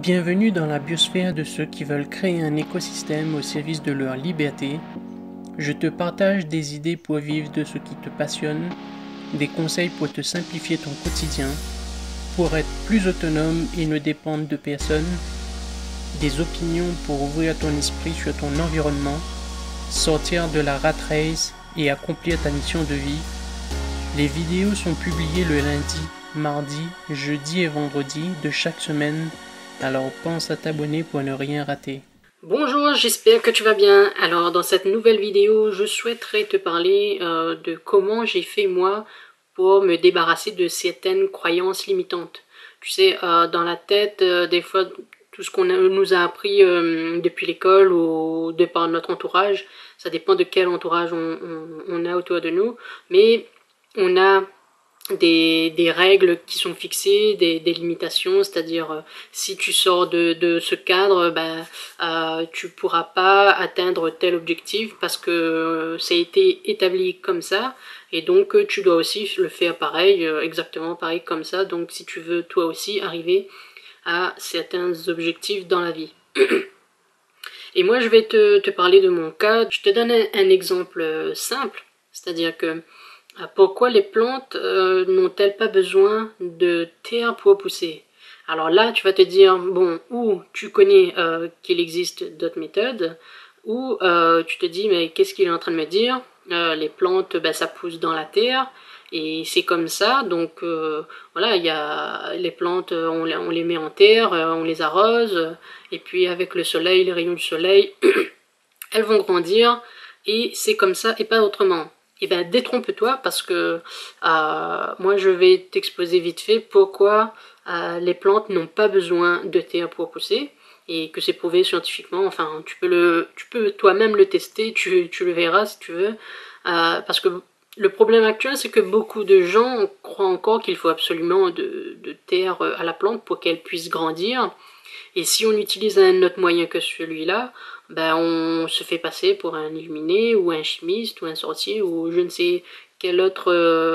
Bienvenue dans la biosphère de ceux qui veulent créer un écosystème au service de leur liberté. Je te partage des idées pour vivre de ce qui te passionne, des conseils pour te simplifier ton quotidien, pour être plus autonome et ne dépendre de personne, des opinions pour ouvrir ton esprit sur ton environnement, sortir de la rat race et accomplir ta mission de vie. Les vidéos sont publiées le lundi, mardi, jeudi et vendredi de chaque semaine. Alors pense à t'abonner pour ne rien rater. Bonjour, j'espère que tu vas bien. Alors dans cette nouvelle vidéo, je souhaiterais te parler de comment j'ai fait moi pour me débarrasser de certaines croyances limitantes. Tu sais, dans la tête, des fois, tout ce qu'on nous a appris depuis l'école ou de par notre entourage, ça dépend de quel entourage on a autour de nous, mais on a des règles qui sont fixées, des limitations, c'est-à-dire si tu sors de ce cadre, tu pourras pas atteindre tel objectif parce que ça a été établi comme ça, et donc tu dois aussi le faire pareil, exactement pareil comme ça, donc si tu veux toi aussi arriver à certains objectifs dans la vie. Et moi je vais te parler de mon cas, je te donne un exemple simple, c'est-à-dire que pourquoi les plantes n'ont-elles pas besoin de terre pour pousser? Alors là, tu vas te dire, bon, ou tu connais qu'il existe d'autres méthodes, ou tu te dis, mais qu'est-ce qu'il est en train de me dire? Les plantes, ça pousse dans la terre, et c'est comme ça, donc voilà, il y a les plantes, on les met en terre, on les arrose, et puis avec le soleil, les rayons du soleil, elles vont grandir, et c'est comme ça, et pas autrement. Et bien détrompe-toi parce que moi je vais t'exposer vite fait pourquoi les plantes n'ont pas besoin de terre pour pousser et que c'est prouvé scientifiquement. Enfin, tu peux toi-même le tester, tu le verras si tu veux. Parce que le problème actuel, c'est que beaucoup de gens croient encore qu'il faut absolument de terre à la plante pour qu'elle puisse grandir. Et si on utilise un autre moyen que celui-là, on se fait passer pour un illuminé ou un chimiste ou un sorcier ou je ne sais quel autre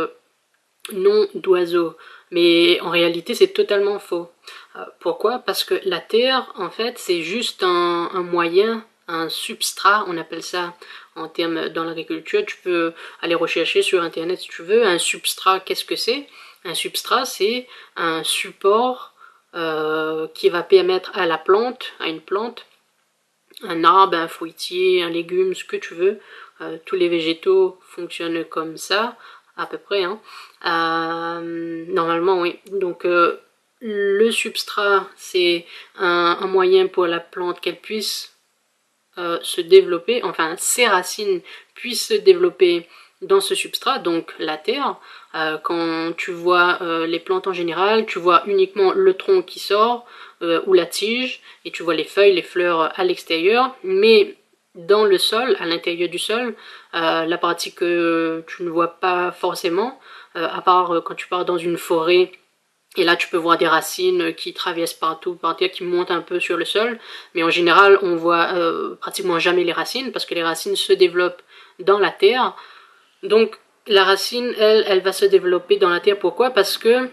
nom d'oiseau. Mais en réalité, c'est totalement faux. Pourquoi? Parce que la terre, en fait, c'est juste un moyen, un substrat, on appelle ça en termes dans l'agriculture. Tu peux aller rechercher sur Internet si tu veux. Un substrat, qu'est-ce que c'est? Un substrat, c'est un support qui va permettre à la plante, à une plante, un arbre, un fruitier, un légume, ce que tu veux. Tous les végétaux fonctionnent comme ça, à peu près. Hein. Normalement, oui. Donc, le substrat, c'est un moyen pour la plante qu'elle puisse se développer, enfin, ses racines puissent se développer dans ce substrat, donc la terre. Quand tu vois les plantes en général, tu vois uniquement le tronc qui sort ou la tige, et tu vois les feuilles, les fleurs à l'extérieur, mais dans le sol, à l'intérieur du sol, la partie que tu ne vois pas forcément, à part quand tu pars dans une forêt, et là, tu peux voir des racines qui traversent partout, par terre, qui montent un peu sur le sol. Mais en général, on voit pratiquement jamais les racines, parce que les racines se développent dans la terre. Donc, la racine, elle va se développer dans la terre. Pourquoi? Parce que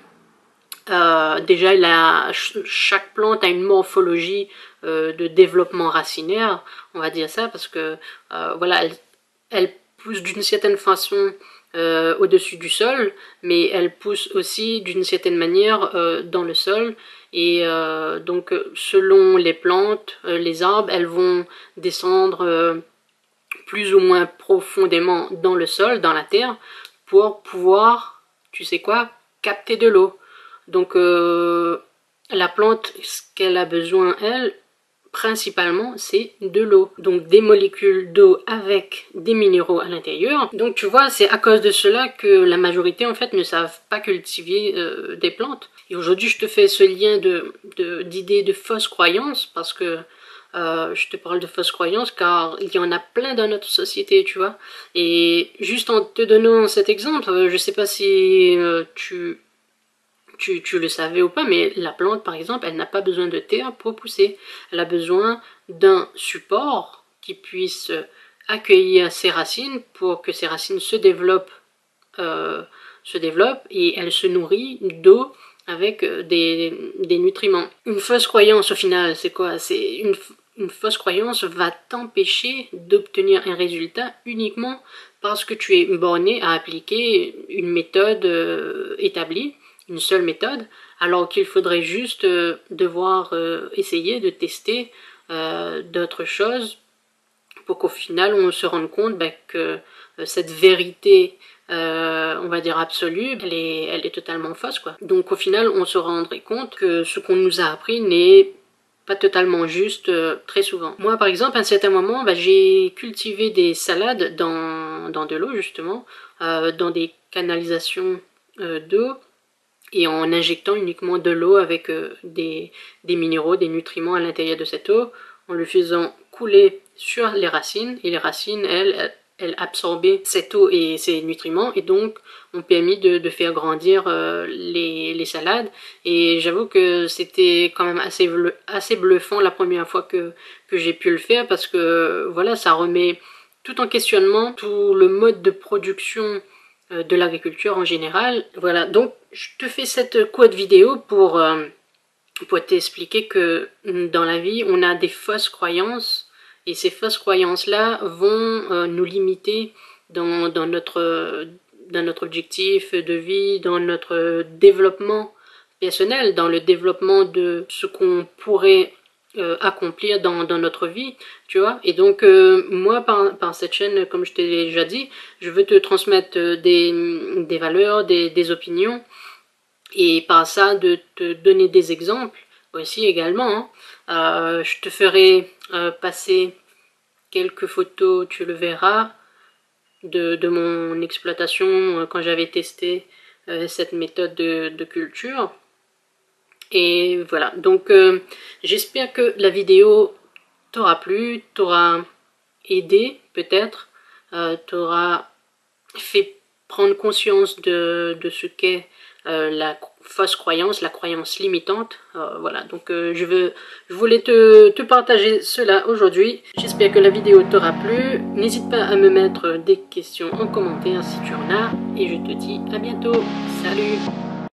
déjà, chaque plante a une morphologie de développement racinaire, on va dire ça, parce que voilà, elle pousse d'une certaine façon au-dessus du sol, mais elle pousse aussi d'une certaine manière dans le sol. Et donc, selon les plantes, les arbres, elles vont descendre plus ou moins profondément dans le sol, dans la terre, pour pouvoir, tu sais quoi, capter de l'eau. Donc la plante, ce qu'elle a besoin, elle, principalement, c'est de l'eau. Donc des molécules d'eau avec des minéraux à l'intérieur. Donc tu vois, c'est à cause de cela que la majorité, en fait, ne savent pas cultiver des plantes. Et aujourd'hui, je te fais ce lien d'idées de fausses croyances, parce que je te parle de fausses croyances car il y en a plein dans notre société, tu vois. Et juste en te donnant cet exemple, je sais pas si tu le savais ou pas, mais la plante, par exemple, elle n'a pas besoin de terre pour pousser. Elle a besoin d'un support qui puisse accueillir ses racines pour que ses racines se développent et elle se nourrit d'eau avec des nutriments. Une fausse croyance au final, c'est quoi? C'est une fausse croyance va t'empêcher d'obtenir un résultat uniquement parce que tu es borné à appliquer une méthode établie, une seule méthode, alors qu'il faudrait juste devoir essayer de tester d'autres choses pour qu'au final on se rende compte que cette vérité on va dire absolue, elle est totalement fausse quoi. Donc au final on se rendrait compte que ce qu'on nous a appris n'est pas totalement juste très souvent. Moi par exemple à un certain moment j'ai cultivé des salades dans de l'eau justement, dans des canalisations d'eau et en injectant uniquement de l'eau avec des minéraux, des nutriments à l'intérieur de cette eau, en le faisant couler sur les racines, et les racines, elles absorbaient cette eau et ces nutriments, et donc ont permis de faire grandir les salades. Et j'avoue que c'était quand même assez bluffant la première fois que j'ai pu le faire, parce que voilà, ça remet tout en questionnement, tout le mode de production de l'agriculture en général. Voilà, donc je te fais cette courte vidéo pour t'expliquer que dans la vie, on a des fausses croyances, et ces fausses croyances-là vont nous limiter dans notre objectif de vie, dans notre développement personnel, dans le développement de ce qu'on pourrait accomplir dans notre vie, tu vois. Et donc moi par cette chaîne, comme je t'ai déjà dit, je veux te transmettre des valeurs, des opinions, et par ça de te donner des exemples aussi également, hein. Je te ferai passer quelques photos, tu le verras, de mon exploitation quand j'avais testé cette méthode de culture. Et voilà, donc j'espère que la vidéo t'aura plu, t'aura aidé peut-être, t'aura fait prendre conscience de ce qu'est la fausse croyance, la croyance limitante. Voilà, donc je voulais te partager cela aujourd'hui. J'espère que la vidéo t'aura plu. N'hésite pas à me mettre des questions en commentaire si tu en as. Et je te dis à bientôt. Salut!